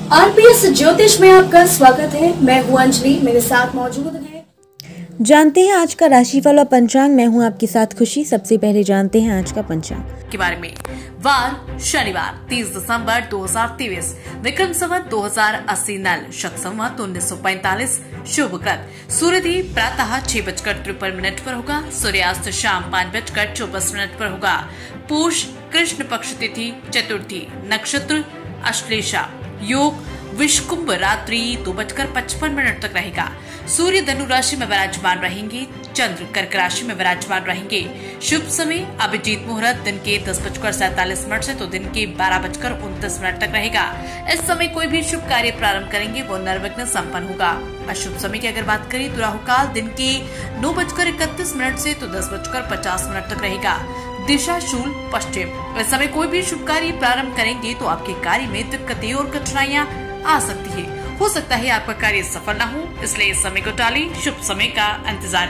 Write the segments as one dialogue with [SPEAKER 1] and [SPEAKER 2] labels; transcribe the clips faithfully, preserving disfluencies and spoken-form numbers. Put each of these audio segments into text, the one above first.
[SPEAKER 1] RPS ज्योतिष में आपका स्वागत है। मैं हूं अंजलि, मेरे साथ मौजूद है।
[SPEAKER 2] जानते हैं आज का राशिफल और पंचांग। मैं हूं आपके साथ खुशी। सबसे पहले जानते हैं आज का पंचांग
[SPEAKER 3] के बारे में। वार शनिवार तीस दिसंबर दो हजार तेईस, विक्रम संवत दो हजार अस्सी, नल शक संवत उन्नीस सौ पैंतालीस, शुभ कृत सूर्योदय प्रातः छह बजकर तिरपन मिनट पर होगा, सूर्यास्त शाम पाँच बजकर चौबीस मिनट पर होगा। पूष कृष्ण पक्ष तिथि चतुर्थी, नक्षत्र अश्लेषा, योग विषकुंभ रात्रि दो बजकर पचपन मिनट तक रहेगा। सूर्य धनु राशि में विराजमान रहेंगे, चंद्र कर्क राशि में विराजमान रहेंगे। शुभ समय अभिजीत मुहूर्त दिन के दस बजकर सैतालीस मिनट से तो दिन के बारह बजकर उनतीस मिनट तक रहेगा। इस समय कोई भी शुभ कार्य प्रारंभ करेंगे वो निर्विघ्न संपन्न होगा। अशुभ समय की अगर बात करें तो राहु काल दिन के नौ बजकर इकतीस मिनट से तो दस बजकर पचास मिनट तक रहेगा। दिशा शूल पश्चिम। इस समय कोई भी शुभ कार्य प्रारंभ करेंगे तो आपके कार्य में दिक्कतें और कठिनाइयां आ सकती है। हो सकता है आपका कार्य सफल न हो, इसलिए इस समय को टालें, शुभ समय का इंतजार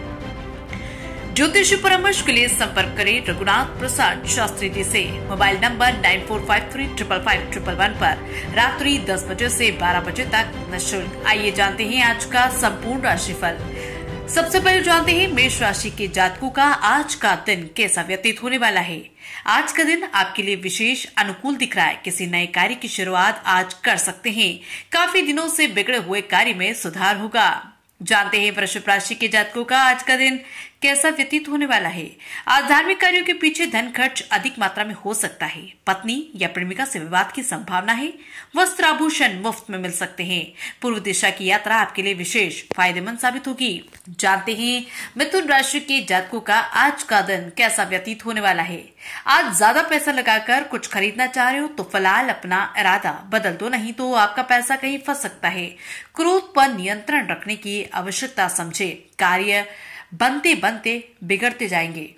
[SPEAKER 3] करें। ज्योतिष परामर्श के लिए संपर्क करें रघुनाथ प्रसाद शास्त्री जी से। Mobile number nine four five three triple five triple one पर रात्रि दस बजे से बारह बजे तक निःशुल्क। आइए जानते हैं आज का संपूर्ण राशिफल। सबसे पहले जानते हैं मेष राशि के जातकों का आज का दिन कैसा व्यतीत होने वाला है। आज का दिन आपके लिए विशेष अनुकूल दिख रहा है। किसी नए कार्य की शुरुआत आज कर सकते हैं। काफी दिनों से बिगड़े हुए कार्य में सुधार होगा। जानते हैं वृषभ राशि के जातकों का आज का दिन कैसा व्यतीत होने वाला है। आज धार्मिक कार्यों के पीछे धन खर्च अधिक मात्रा में हो सकता है। पत्नी या प्रेमिका से विवाद की संभावना है। वस्त्र आभूषण मुफ्त में मिल सकते हैं। पूर्व दिशा की यात्रा आपके लिए विशेष फायदेमंद साबित होगी। जानते हैं मिथुन राशि के जातकों का आज का दिन कैसा व्यतीत होने वाला है। आज ज्यादा पैसा लगाकर कुछ खरीदना चाह रहे हो तो फिलहाल अपना इरादा बदल दो, नहीं तो आपका पैसा कहीं फंस सकता है। क्रोध पर नियंत्रण रखने की आवश्यकता समझे। कार्य बनते बनते बिगड़ते जाएंगे।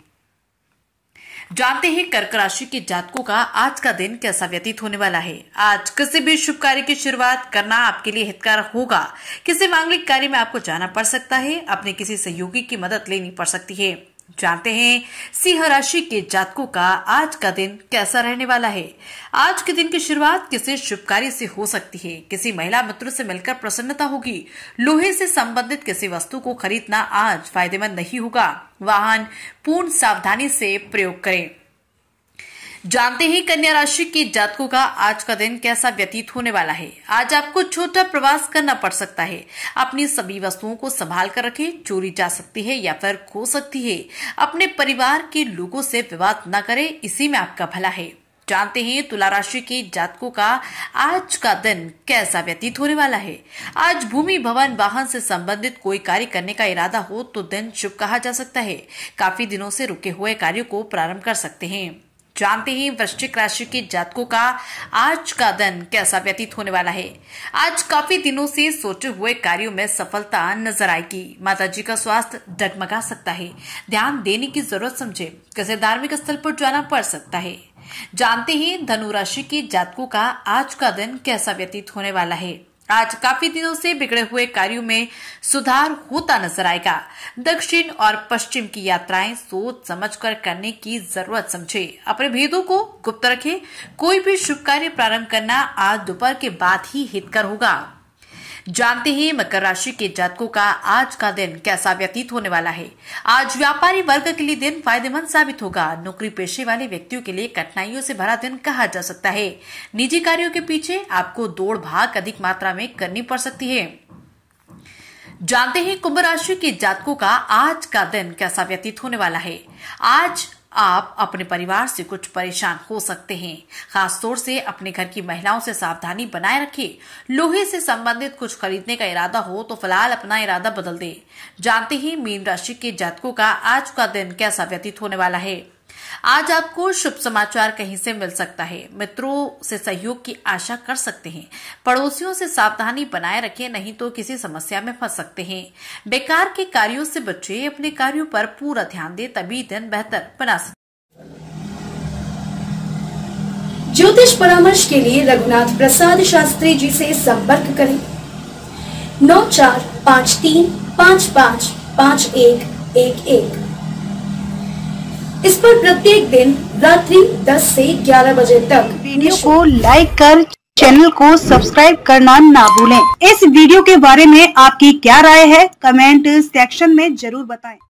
[SPEAKER 3] जानते हैं कर्क राशि के जातकों का आज का दिन कैसा व्यतीत होने वाला है। आज किसी भी शुभ कार्य की शुरुआत करना आपके लिए हितकारक होगा। किसी मांगलिक कार्य में आपको जाना पड़ सकता है। अपने किसी सहयोगी की मदद लेनी पड़ सकती है। जानते हैं सिंह राशि के जातकों का आज का दिन कैसा रहने वाला है। आज के दिन की शुरुआत किसी शुभ कार्य से हो सकती है। किसी महिला मित्र से मिलकर प्रसन्नता होगी। लोहे से संबंधित किसी वस्तु को खरीदना आज फायदेमंद नहीं होगा। वाहन पूर्ण सावधानी से प्रयोग करें। जानते हैं कन्या राशि के जातकों का आज का दिन कैसा व्यतीत होने वाला है। आज आपको छोटा प्रवास करना पड़ सकता है। अपनी सभी वस्तुओं को संभाल कर रखें, चोरी जा सकती है या फिर खो सकती है। अपने परिवार के लोगों से विवाद न करें, इसी में आपका भला है। जानते हैं तुला राशि के जातकों का आज का दिन कैसा व्यतीत होने वाला है। आज भूमि भवन वाहन से संबंधित कोई कार्य करने का इरादा हो तो दिन शुभ कहा जा सकता है। काफी दिनों से रुके हुए कार्यों को प्रारंभ कर सकते हैं। जानते हैं वृश्चिक राशि के जातकों का आज का दिन कैसा व्यतीत होने वाला है। आज काफी दिनों से सोचे हुए कार्यों में सफलता नजर आएगी। माताजी का स्वास्थ्य डगमगा सकता है। ध्यान देने की जरूरत समझे। किसी धार्मिक स्थल पर जाना पड़ सकता है। जानते हैं धनु राशि के जातकों का आज का दिन कैसा व्यतीत होने वाला है। आज काफी दिनों से बिगड़े हुए कार्यों में सुधार होता नजर आएगा। दक्षिण और पश्चिम की यात्राएं सोच समझकर करने की जरूरत समझे। अपने भेदों को गुप्त रखें। कोई भी शुभ कार्य प्रारंभ करना आज दोपहर के बाद ही हितकर होगा। जानते हैं मकर राशि के जातकों का आज का दिन कैसा व्यतीत होने वाला है। आज व्यापारी वर्ग के लिए दिन फायदेमंद साबित होगा। नौकरी पेशे वाले व्यक्तियों के लिए कठिनाइयों से भरा दिन कहा जा सकता है। निजी कार्यों के पीछे आपको दौड़ भाग अधिक मात्रा में करनी पड़ सकती है। जानते हैं कुंभ राशि के जातकों का आज का दिन कैसा व्यतीत होने वाला है। आज आप अपने परिवार से कुछ परेशान हो सकते हैं। खासतौर से अपने घर की महिलाओं से सावधानी बनाए रखें। लोहे से संबंधित कुछ खरीदने का इरादा हो तो फिलहाल अपना इरादा बदल दें। जानते हैं मीन राशि के जातकों का आज का दिन कैसा व्यतीत होने वाला है। आज आपको शुभ समाचार कहीं से मिल सकता है। मित्रों से सहयोग की आशा कर सकते हैं। पड़ोसियों से सावधानी बनाए रखें, नहीं तो किसी समस्या में फंस सकते हैं। बेकार के कार्यों से बचें। अपने कार्यों पर पूरा ध्यान दें, तभी दिन बेहतर बना सकते।
[SPEAKER 1] ज्योतिष परामर्श के लिए रघुनाथ प्रसाद शास्त्री जी से संपर्क करें। नौ चार पाँच तीन पाँच पाँच पाँच एक एक एक। इस पर प्रत्येक दिन रात्रि दस से ग्यारह बजे तक
[SPEAKER 4] वीडियो को लाइक कर चैनल को सब्सक्राइब करना ना भूलें। इस वीडियो के बारे में आपकी क्या राय है, कमेंट सेक्शन में जरूर बताएं।